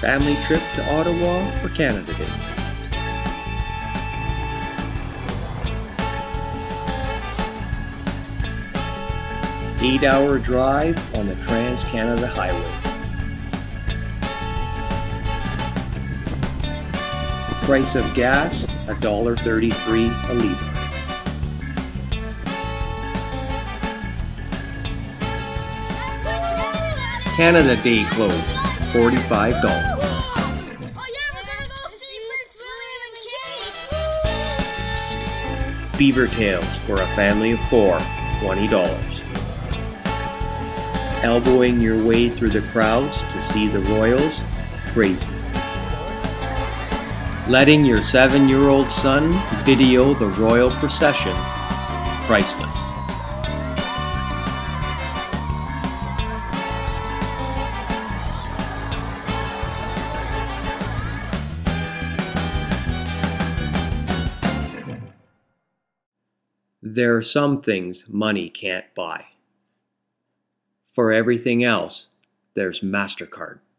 family trip to Ottawa for Canada Day. Eight-hour drive on the Trans-Canada Highway. Price of gas, $1.33 a litre. Canada Day clothes, $45. Beaver tails for a family of 4, $20. Elbowing your way through the crowds to see the Royals, crazy. Letting your 7-year-old son video the royal procession, priceless. There are some things money can't buy. For everything else, there's MasterCard.